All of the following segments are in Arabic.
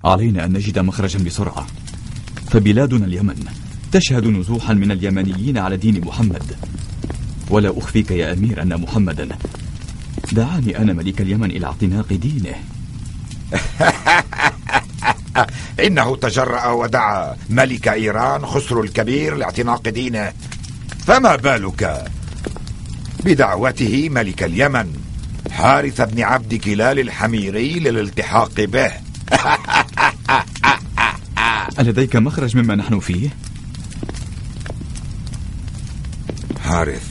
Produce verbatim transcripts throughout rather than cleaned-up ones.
علينا أن نجد مخرجا بسرعة، فبلادنا اليمن تشهد نزوحا من اليمنيين على دين محمد. ولا أخفيك يا أمير أن محمدا دعاني أنا ملك اليمن إلى اعتناق دينه. إنه تجرأ ودعا ملك إيران خسرو الكبير لاعتناق دينه، فما بالك بدعوته ملك اليمن حارث بن عبد كلال الحميري للالتحاق به؟ ألديك مخرج مما نحن فيه؟ حارث،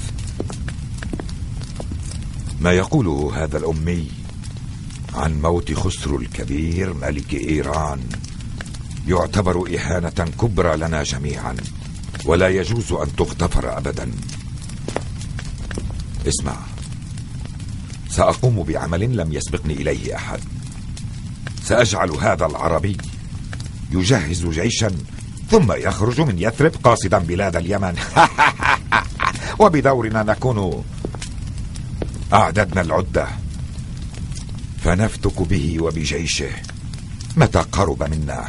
ما يقوله هذا الأمي عن موت خسرو الكبير ملك إيران يعتبر إهانة كبرى لنا جميعا، ولا يجوز أن تغتفر أبدا. اسمع، سأقوم بعمل لم يسبقني إليه أحد. سأجعل هذا العربي يجهز جيشا ثم يخرج من يثرب قاصدا بلاد اليمن. وبدورنا نكون أعددنا العدة، فنفتك به وبجيشه متى قرب منا.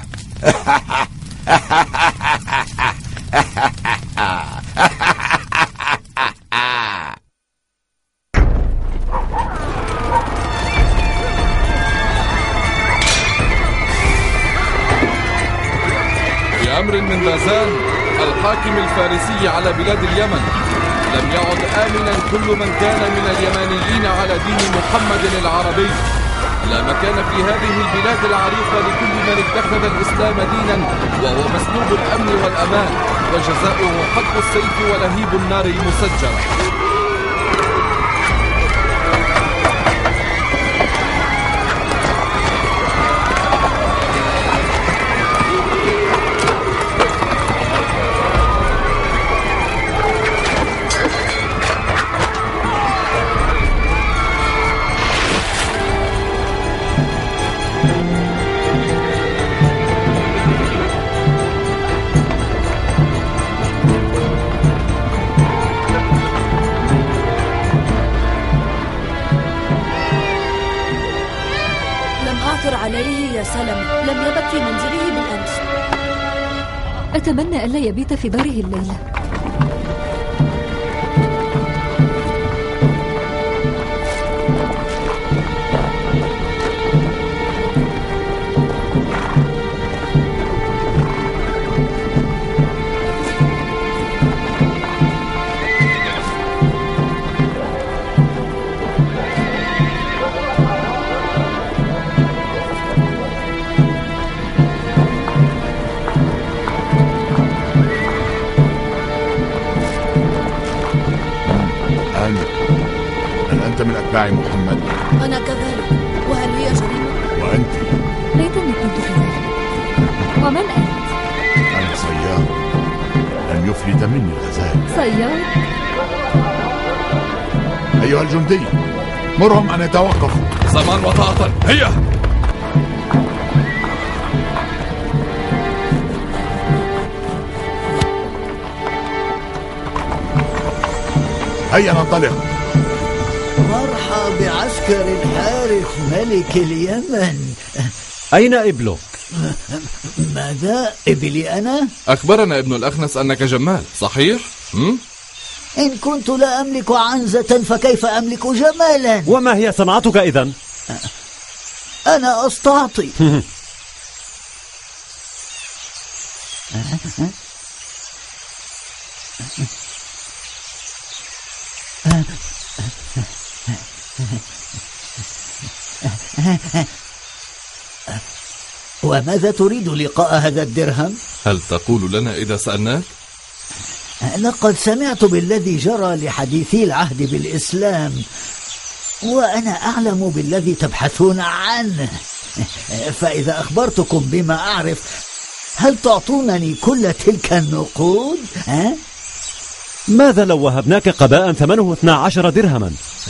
بأمر من بازان الحاكم الفارسي على بلاد اليمن، لم يعد آمنا كل من كان من اليمانيين على دين محمد العربي. لا مكان في هذه البلاد العريقة لكل من اتخذ الإسلام دينا، وهو مسلوب الأمن والأمان، وجزاؤه حق السيف ولهيب النار المسجل. عليه يا سلمى، لم يبت في منزله بالأمس. أتمنى ألا يبيت في داره الليلة. من أتباع محمد؟ أنا كذلك. وهل هي جريمة؟ وأنت؟ ليتني كنت كذلك. ومن أنت؟ أنا صياد، لم يفلت مني الغزال. صياد؟ أيها الجندي، مرهم أن يتوقفوا. زمان وطاعة، هيا. هيا ننطلق. مرحبا بعسكر الحارث ملك اليمن. أين إبلك؟ ماذا؟ إبلي أنا؟ أخبرنا ابن الأخنس أنك جمال، صحيح؟ هم؟ إن كنت لا أملك عنزة فكيف أملك جمالا؟ وما هي صنعتك إذن؟ أنا أستعطي. وماذا تريد لقاء هذا الدرهم؟ هل تقول لنا إذا سألناك؟ لقد سمعت بالذي جرى لحديثي العهد بالإسلام، وأنا أعلم بالذي تبحثون عنه، فإذا أخبرتكم بما أعرف هل تعطونني كل تلك النقود؟ ها؟ ماذا لو وهبناك قباء ثمنه اثنا عشر درهما؟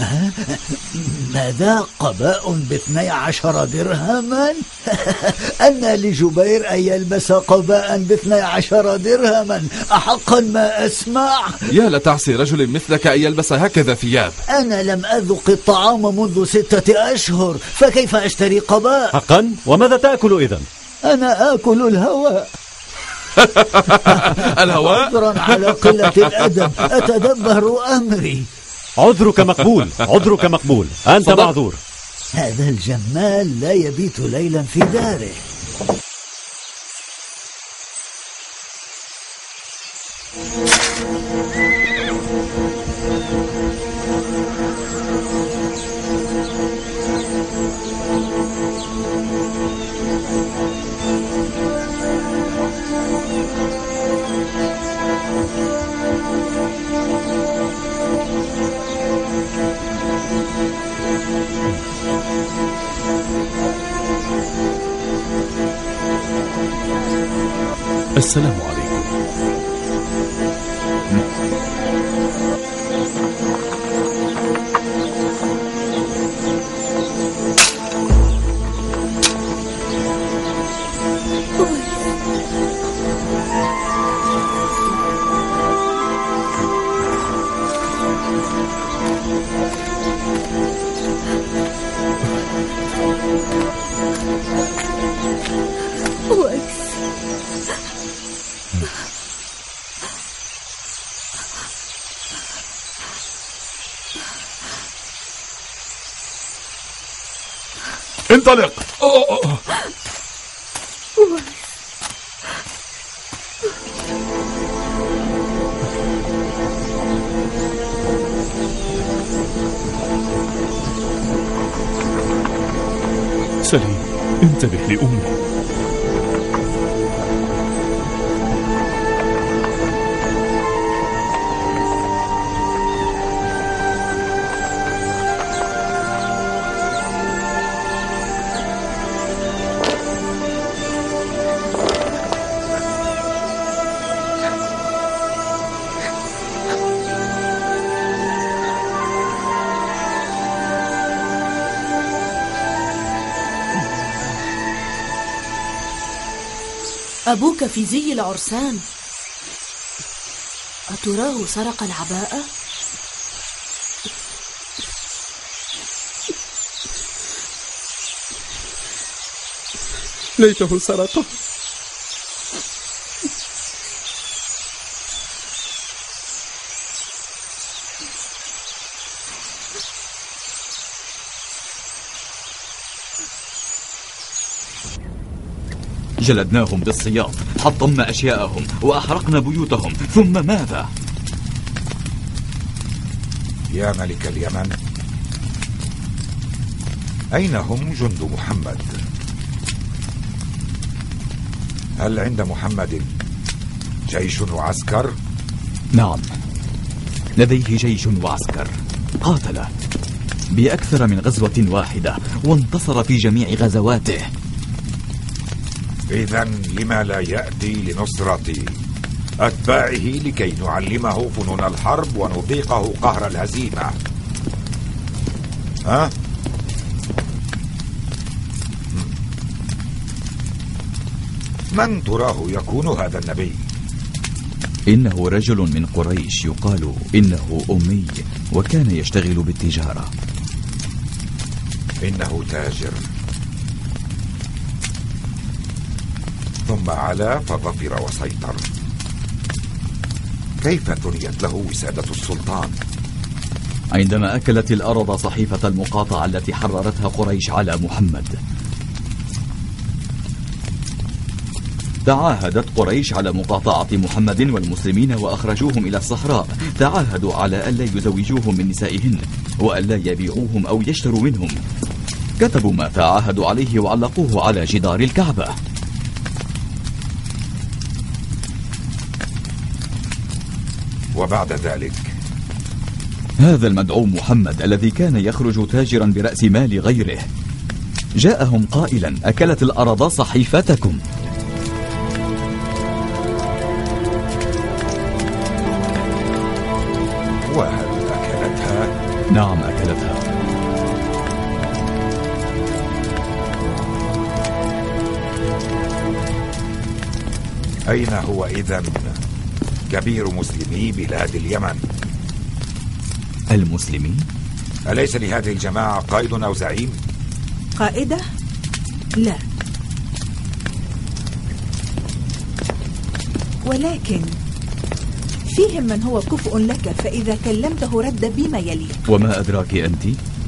ماذا؟ قباء باثني عشر درهما؟ أن لجبير أن يلبس قباء باثني عشر درهما؟ أحقا ما أسمع؟ يا لتعصي رجل مثلك أن يلبس هكذا ثياب. أنا لم أذق الطعام منذ ستة أشهر، فكيف أشتري قباء؟ حقا؟ وماذا تأكل إذن؟ أنا آكل الهواء. الهواء؟ عذرا على قلة الأدب، أتدبر أمري. عذرك مقبول، عذرك مقبول، أنت صدق. معذور. هذا الجمال لا يبيت ليلا في داره. السلام عليكم. انطلق. سليم، انتبه لأمي. أبوك في زي العرسان، أتراه سرق العباءة؟ ليته سرقه. جلدناهم بالسياط، حطمنا أشياءهم وأحرقنا بيوتهم، ثم ماذا؟ يا ملك اليمن، أين هم جند محمد؟ هل عند محمد جيش وعسكر؟ نعم، لديه جيش وعسكر. قاتل بأكثر من غزوة واحدة وانتصر في جميع غزواته. إذن لما لا يأتي لنصرة أتباعه لكي نعلمه فنون الحرب ونذيقه قهر الهزيمة؟ ها؟ من تراه يكون هذا النبي؟ إنه رجل من قريش، يقال إنه أمي وكان يشتغل بالتجارة. إنه تاجر، ثم علا فظفر وسيطر. كيف ثنيت له وسادة السلطان؟ عندما أكلت الأرض صحيفة المقاطعة التي حررتها قريش على محمد. تعاهدت قريش على مقاطعة محمد والمسلمين وأخرجوهم إلى الصحراء. تعاهدوا على ألا يزوجوهم من نسائهن وألا يبيعوهم أو يشتروا منهم. كتبوا ما تعاهدوا عليه وعلقوه على جدار الكعبة. وبعد ذلك هذا المدعو محمد الذي كان يخرج تاجرا برأس مال غيره جاءهم قائلا: أكلت الأرض صحيفتكم. وهل أكلتها؟ نعم أكلتها. أين هو إذن كبير مسلمي بلاد اليمن؟ المسلمين؟ أليس لهذه الجماعة قائد أو زعيم؟ قائدة؟ لا. ولكن فيهم من هو كفء لك، فإذا كلمته رد بما يليق. وما أدراك أنت؟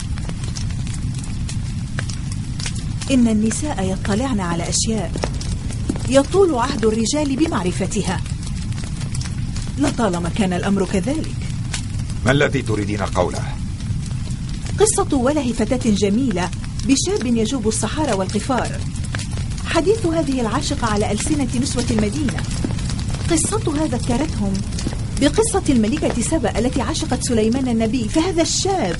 إن النساء يطلعن على أشياء يطول عهد الرجال بمعرفتها، لطالما كان الأمر كذلك. ما الذي تريدين قوله؟ قصة وله فتاة جميلة بشاب يجوب الصحارى والقفار، حديث هذه العاشقة على ألسنة نسوة المدينة. قصتها ذكرتهم بقصة الملكة سبأ التي عشقت سليمان النبي، فهذا الشاب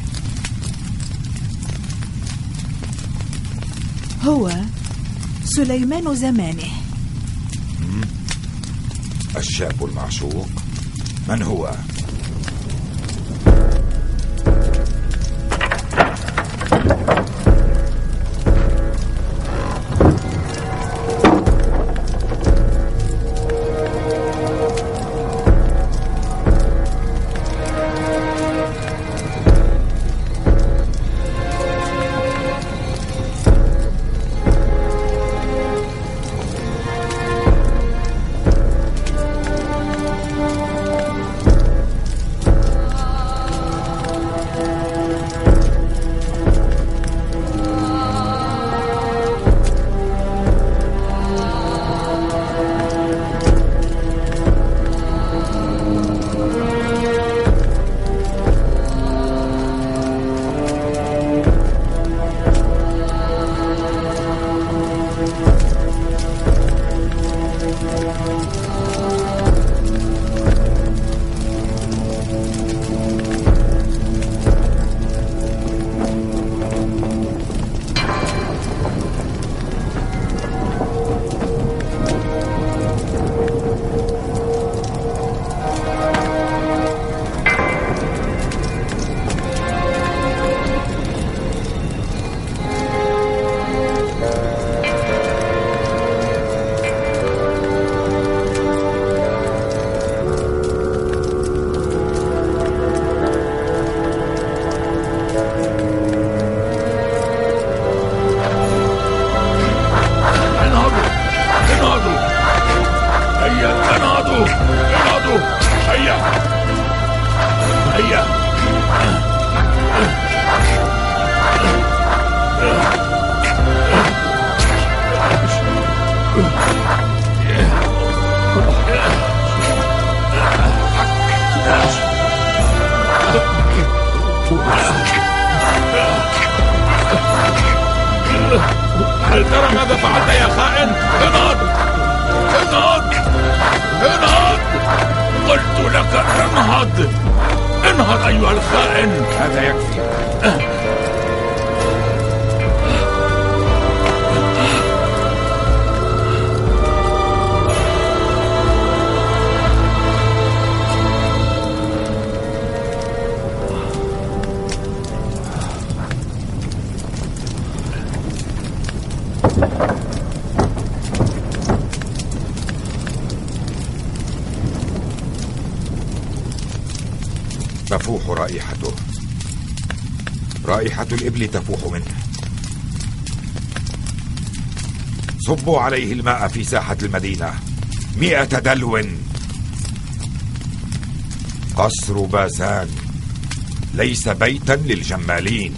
هو سليمان زمانه. الشاب المعشوق من هو؟ هل ترى ماذا فعلت يا خائن؟ انهض انهض انهض، قلت لك انهض انهض أيها الخائن. هذا يكفي. تفوح رائحته، رائحة الإبل تفوح منه. صبوا عليه الماء في ساحة المدينة، مئة دلو. قصر بازان ليس بيتا للجمالين.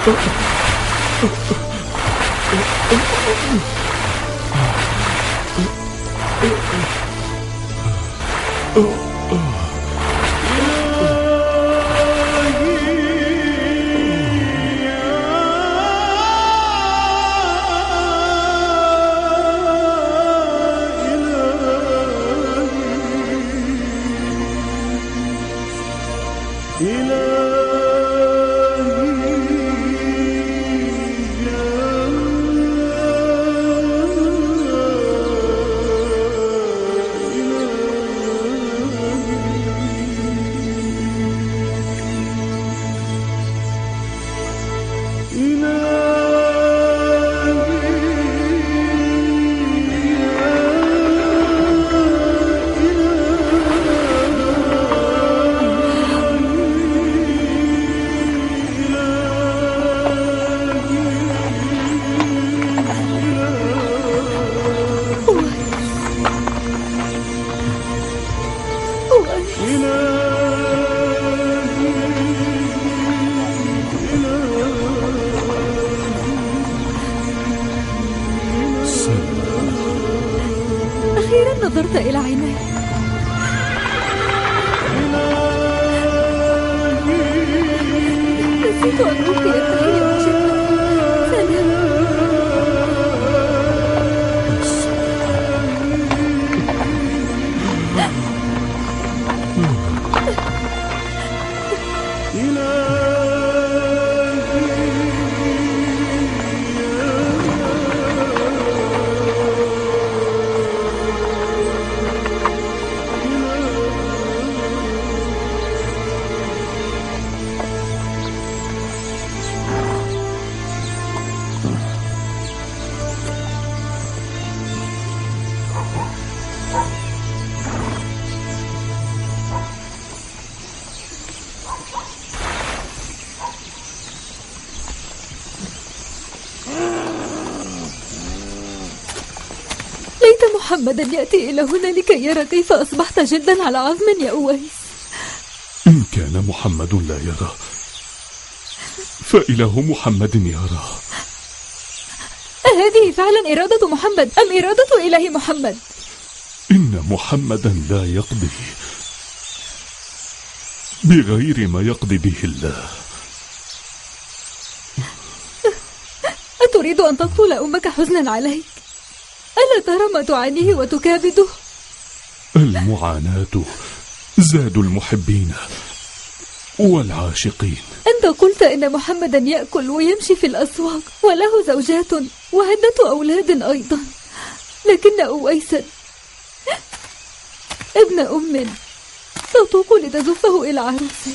أخيرا نظرت إلى عيني. نسيت أن ألقي التحية بشدة. سلام. ليت محمدا يأتي إلى هنا لكي يرى كيف أصبحت جلدا على عظم يا أويس. إن كان محمد لا يرى فإله محمد يرى. أهذه فعلا إرادة محمد أم إرادة إله محمد؟ إن محمدا لا يقضي بغير ما يقضي به الله. أتريد أن تقتل أمك حزنا عليك؟ ألا ترى ما تعانيه وتكابده؟ المعاناة زاد المحبين والعاشقين. أنت قلت إن محمدا يأكل ويمشي في الأسواق وله زوجات وعدة أولاد أيضا، لكن أويسا ابن أم تطوق لتزفه إلى عروسه.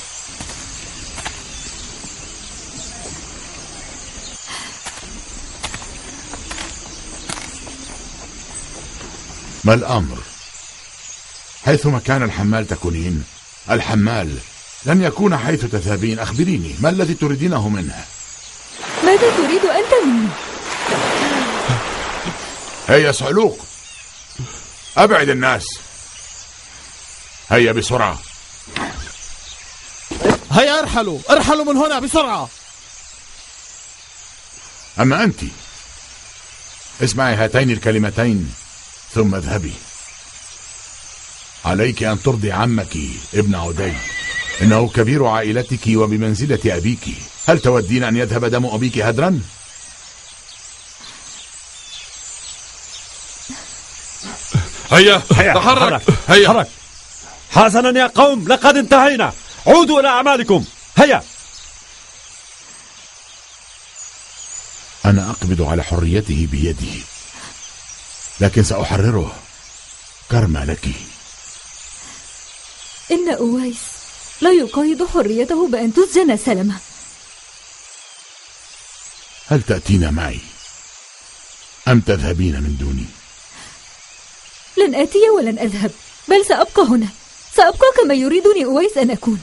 ما الأمر؟ حيثما كان الحمال تكونين. الحمال لن يكون حيث تذهبين. أخبريني ما الذي تريدينه منها؟ ماذا تريد أنت مني؟ هيا صعلوق، أبعد الناس. هيا بسرعة. هيا ارحلوا ارحلوا من هنا بسرعة. أما أنت اسمعي هاتين الكلمتين ثم اذهبي. عليك أن ترضي عمك ابن عدي، إنه كبير عائلتك وبمنزلة أبيك. هل تودين أن يذهب دم أبيك هدرا؟ هيا تحرك. هيا تحرك. حسنا يا قوم، لقد انتهينا. عودوا إلى أعمالكم. هيا. أنا أقبض على حريته بيدي، لكن سأحرره كرما لك. إن أويس لا يقيد حريته بأن تسجن سلمة. هل تأتين معي أم تذهبين من دوني؟ لن آتي ولن أذهب، بل سأبقى هنا. سأبقى كما يريدني أويس أن أكون.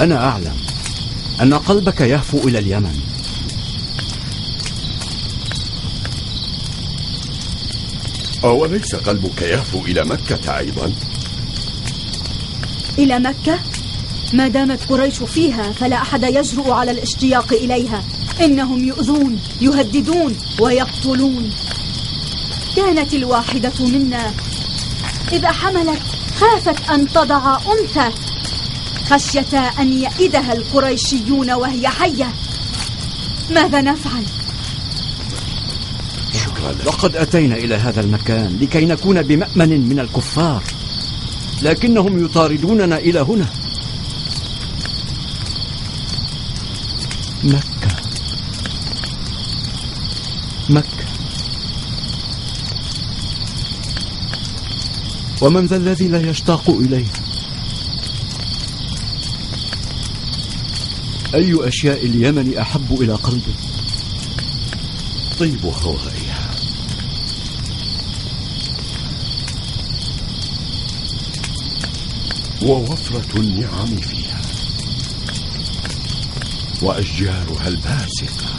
أنا أعلم أن قلبك يهفو إلى اليمن. أوليس قلبك يهفو إلى مكة أيضا؟ إلى مكة؟ ما دامت قريش فيها فلا أحد يجرؤ على الاشتياق إليها. إنهم يؤذون، يهددون ويقتلون. كانت الواحدة منا إذا حملت خافت أن تضع أنثى خشية أن يئدها القريشيون وهي حية. ماذا نفعل؟ شكرا لك. لقد أتينا إلى هذا المكان لكي نكون بمأمن من الكفار، لكنهم يطاردوننا إلى هنا. مكة مكة، ومن ذا الذي لا يشتاق إليها؟ أي أشياء اليمن أحب إلى قلبي؟ طيب هوائها، ووفرة النعم فيها، وأشجارها الباسقة.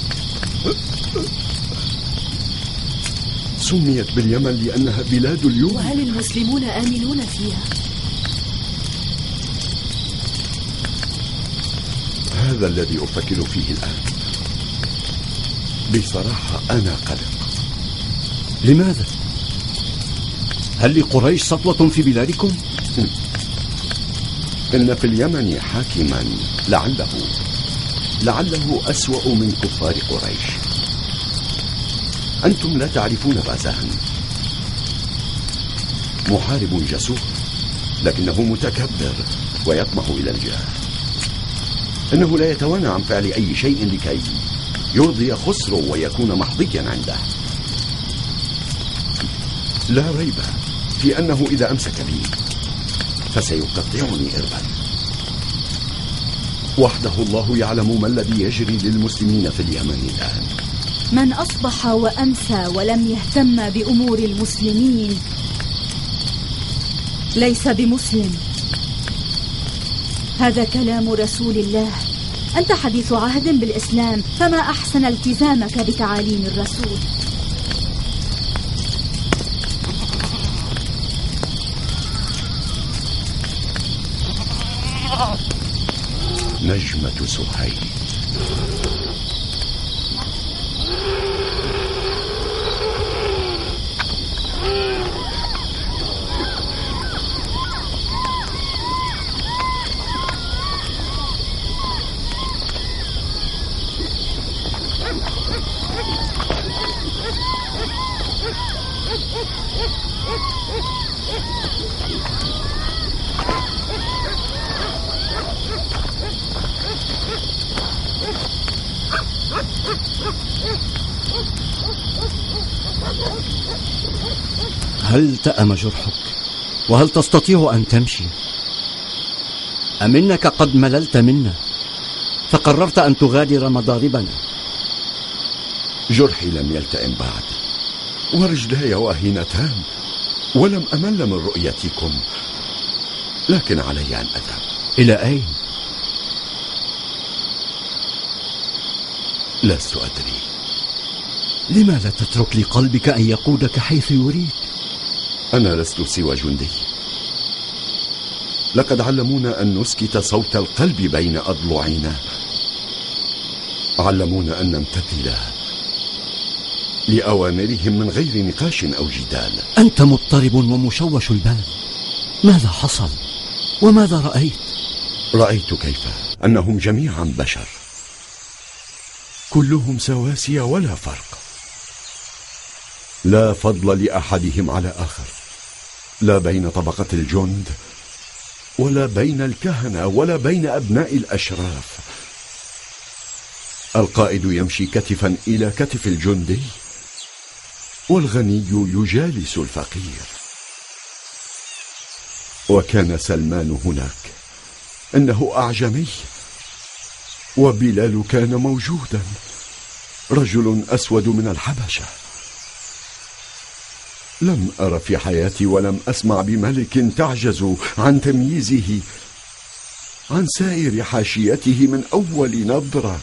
سميت باليمن لأنها بلاد اليوم. وهل المسلمون آمنون فيها؟ هذا الذي أفكر فيه الآن. بصراحة أنا قلق. لماذا؟ هل لقريش سطوة في بلادكم؟ إن في اليمن حاكما لعله لعله أسوأ من كفار قريش. أنتم لا تعرفون بازان. محارب جسور، لكنه متكبر ويطمح إلى الجاه. إنه لا يتوانى عن فعل أي شيء لكي يرضي خسرو ويكون محظيا عنده. لا ريب في أنه إذا أمسك بي فسيقطعني إربا. وحده الله يعلم ما الذي يجري للمسلمين في اليمن الآن. من أصبح وأمسى ولم يهتم بأمور المسلمين ليس بمسلم. هذا كلام رسول الله. أنت حديث عهد بالإسلام، فما أحسن التزامك بتعاليم الرسول. نجمة سهيل. هل تأم جرحك؟ وهل تستطيع أن تمشي؟ أم إنك قد مللت منا فقررت أن تغادر مضاربنا؟ جرحي لم يلتئم بعد، ورجلاي واهنتان، ولم أمل من رؤيتكم، لكن علي أن أذهب. إلى أين؟ لست أدري. لما لا تترك لقلبك أن يقودك حيث يريد؟ أنا لست سوى جندي. لقد علمونا أن نسكت صوت القلب بين أضلعنا، علمونا أن نمتثل لأوامرهم من غير نقاش أو جدال. أنت مضطرب ومشوش البال. ماذا حصل؟ وماذا رأيت؟ رأيت كيف أنهم جميعا بشر، كلهم سواسية ولا فرق. لا فضل لأحدهم على آخر، لا بين طبقة الجند ولا بين الكهنة ولا بين أبناء الأشراف. القائد يمشي كتفا إلى كتف الجندي، والغني يجالس الفقير. وكان سلمان هناك، إنه أعجمي، وبلال كان موجودا، رجل أسود من الحبشة. لم أر في حياتي ولم أسمع بملك تعجز عن تمييزه عن سائر حاشيته من أول نظرة،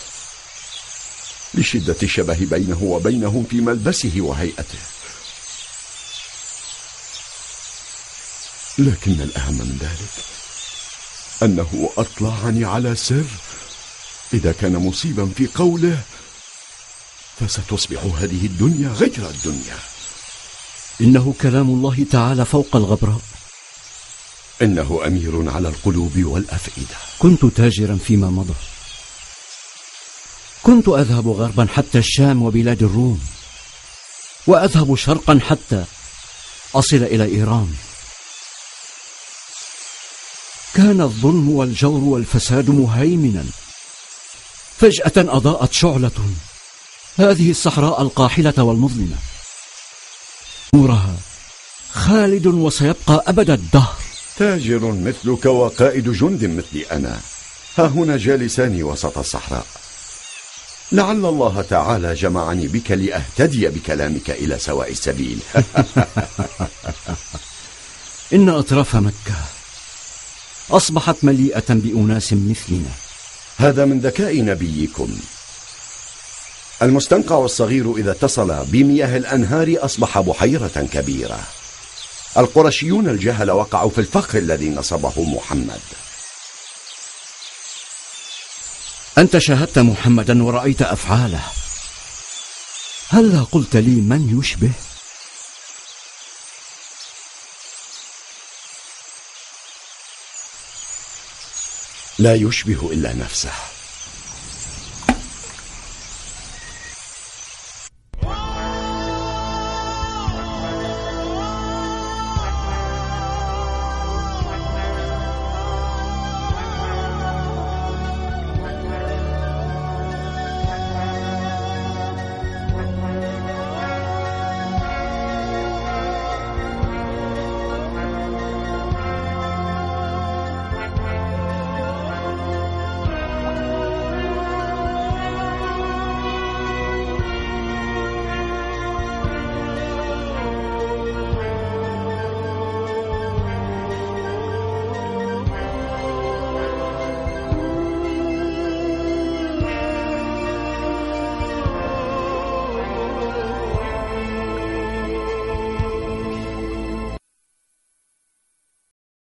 لشدة الشبه بينه وبينهم في ملبسه وهيئته. لكن الأهم من ذلك أنه أطلعني على سر إذا كان مصيبا في قوله فستصبح هذه الدنيا غير الدنيا. إنه كلام الله تعالى فوق الغبراء. إنه أمير على القلوب والأفئدة. كنت تاجرا فيما مضى، كنت أذهب غربا حتى الشام وبلاد الروم، وأذهب شرقا حتى أصل إلى إيران. كان الظلم والجور والفساد مهيمنا، فجأة أضاءت شعلة هذه الصحراء القاحلة والمظلمة، نورها خالد وسيبقى أبد الدهر. تاجر مثلك وقائد جند مثلي أنا ها هنا جالسان وسط الصحراء. لعل الله تعالى جمعني بك لأهتدي بكلامك إلى سواء السبيل. إن أطراف مكة أصبحت مليئة بأناس مثلنا. هذا من ذكاء نبيكم. المستنقع الصغير إذا اتصل بمياه الأنهار أصبح بحيرة كبيرة. القرشيون الجهل وقعوا في الفخ الذي نصبه محمد. أنت شاهدت محمدا ورأيت أفعاله، هل قلت لي من يشبه؟ لا يشبه إلا نفسه.